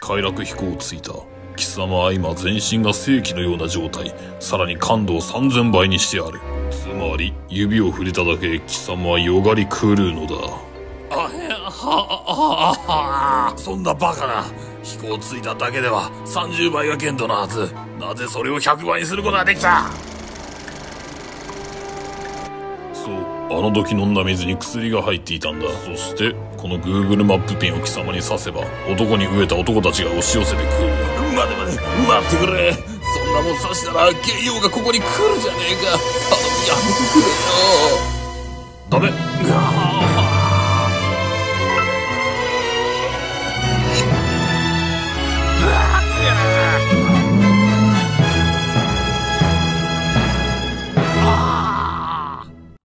快楽飛行をついた。貴様は今全身が正気のような状態。さらに感度を3000倍にしてある。つまり、指を触れただけで貴様はよがり狂うのだ。そんなバカな。飛行ついただけでは30倍が限度のはず。なぜそれを100倍にすることができた？そう、あの時飲んだ水に薬が入っていたんだ。そして、この Google マップピンを貴様に刺せば、男に飢えた男たちが押し寄せてくる。待ってくれ。そんなもん刺したら、ゲイヨウがここに来るじゃねえか。頼む、やめてくれよ。ダメ。